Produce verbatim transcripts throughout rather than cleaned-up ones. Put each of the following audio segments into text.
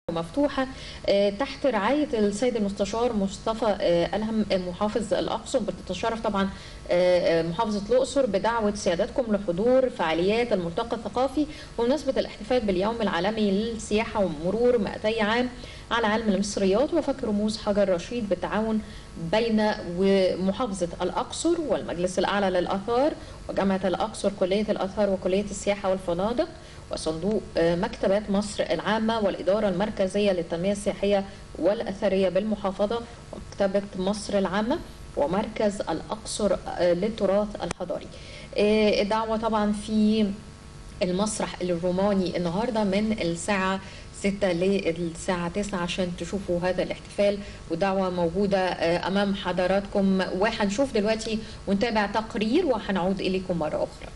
مفتوحة تحت رعاية السيد المستشار مصطفى ألهم محافظ الأقصر. بتتشرف طبعا محافظة الأقصر بدعوة سيادتكم لحضور فعاليات الملتقى الثقافي بمناسبة الاحتفال باليوم العالمي للسياحة ومرور مئتي عام على علم المصريات وفك رموز حجر رشيد بالتعاون بين محافظة الأقصر والمجلس الأعلى للآثار وجامعة الأقصر كلية الآثار وكلية السياحة والفنادق وصندوق مكتبات مصر العامة والإدارة المركزية للتنمية السياحية والأثرية بالمحافظة ومكتبة مصر العامة ومركز الأقصر للتراث الحضاري. الدعوة طبعا في المسرح الروماني النهاردة من الساعة ستة للساعة تسعة عشان تشوفوا هذا الاحتفال، ودعوة موجودة أمام حضراتكم. وهنشوف دلوقتي ونتابع تقرير وهنعود إليكم مرة أخرى.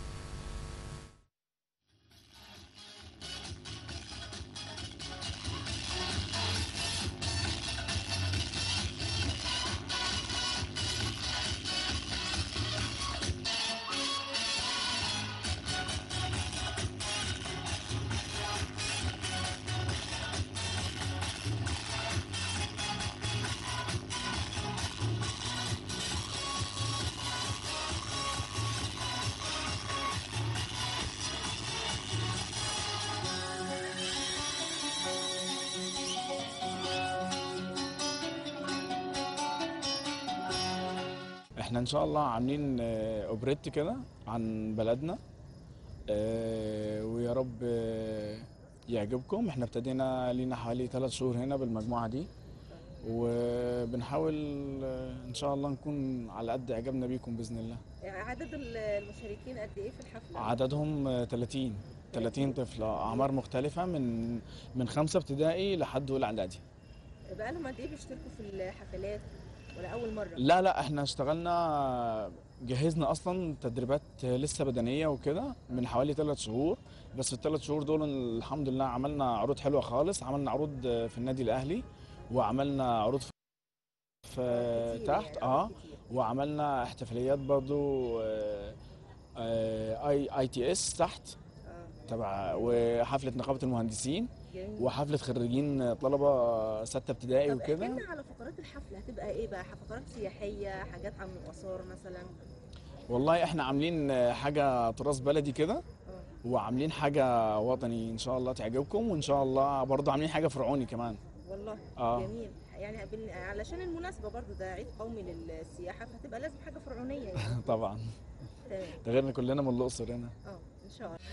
احنا ان شاء الله عاملين اوبريت كده عن بلدنا، ويا رب يعجبكم. احنا ابتدينا لينا حوالي ثلاث شهور هنا بالمجموعه دي، وبنحاول ان شاء الله نكون على قد اعجابنا بيكم باذن الله. عدد المشاركين قد ايه في الحفله؟ عددهم ثلاثين ثلاثين طفل، اعمار مختلفه من من خمسه ابتدائي لحد اولى اعدادي. بقى لهم قد ايه بيشتركوا في الحفلات ولا اول مره؟ لا لا احنا اشتغلنا، جهزنا اصلا تدريبات لسه بدنيه وكده من حوالي ثلاث شهور، بس في الثلاث شهور دول الحمد لله عملنا عروض حلوه خالص. عملنا عروض في النادي الاهلي، وعملنا عروض في تحت اه وعملنا احتفاليات برضو اي اي تي اس تحت تبع، وحفله نقابه المهندسين جميل. وحفله خريجين طلبه سته ابتدائي وكده. طب احكي لنا على فقرات الحفله هتبقى ايه بقى؟ فقرات سياحيه، حاجات عن الاثار مثلا؟ والله احنا عاملين حاجه تراث بلدي كده، وعاملين حاجه وطني ان شاء الله تعجبكم، وان شاء الله برضه عاملين حاجه فرعوني كمان. والله آه. جميل. يعني علشان المناسبه برضه ده عيد قومي للسياحه، فهتبقى لازم حاجه فرعونيه يعني. طبعا. تمام. ده غيرنا كلنا من الاقصر هنا. اه ان شاء الله.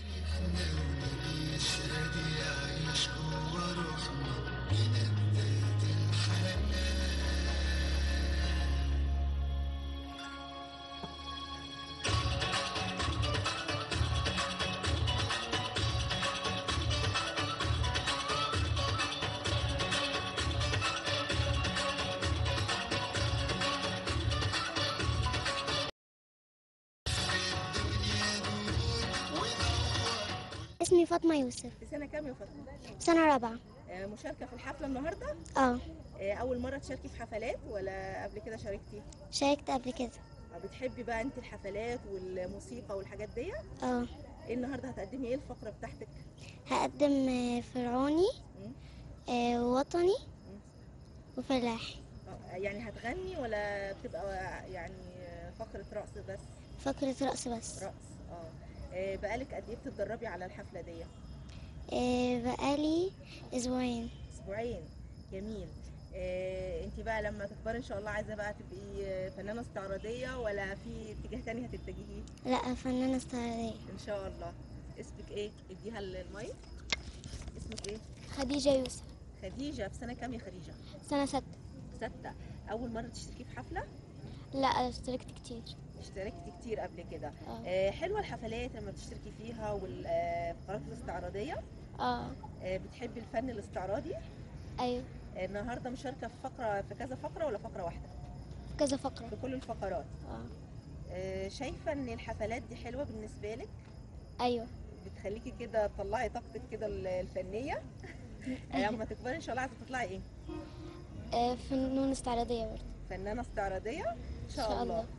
اسمي فاطمة يوسف. في سنة كام يا فاطمة؟ سنة رابعة. آه مشاركة في الحفلة النهاردة؟ اه. آه أول مرة تشاركي في حفلات ولا قبل كده شاركتي؟ شاركت قبل كده. آه بتحبي بقى أنت الحفلات والموسيقى والحاجات دي؟ اه. إيه النهاردة هتقدمي إيه الفقرة بتاعتك؟ هقدم فرعوني آه وطني وفلاحي. آه يعني هتغني ولا بتبقى يعني فقرة رقص بس؟ فقرة رقص بس. رقص اه. آه بقالك قد ايه بتتدربي على الحفله دي؟ آه بقالي اسبوعين. اسبوعين جميل. آه انت بقى لما تكبري ان شاء الله عايزه بقى تبقي فنانه استعراضيه ولا في اتجاه تاني هتتجهيه؟ لا فنانه استعراضيه ان شاء الله. اسمك ايه؟ اديها المايك. اسمك ايه؟ خديجه يوسف. خديجه في سنه كام يا خديجه؟ سنه ستة. ستة. اول مره تشتركي في حفله؟ لا اشتركت كتير. اشتركت كتير قبل كده. اه. آه حلوه الحفلات لما بتشتركي فيها والفقرات الاستعراضيه؟ اه. آه بتحبي الفن الاستعراضي؟ ايوه. آه النهارده مشاركه في فقره، في كذا فقره ولا فقره واحده؟ في كذا فقره. في كل الفقرات. اه. آه شايفه ان الحفلات دي حلوه بالنسبه لك؟ ايوه. بتخليكي كده تطلعي طاقتك كده الفنيه. لما تكبري ان شاء الله عايزه تطلعي ايه؟ آه فنون استعراضيه برضه. فنانه استعراضيه ان شاء, شاء الله, الله.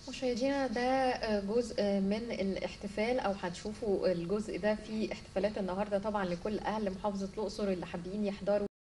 مشاهدينا ده جزء من الاحتفال، او هتشوفوا الجزء ده في احتفالات النهارده طبعا لكل اهل محافظه الاقصر اللي حابين يحضروا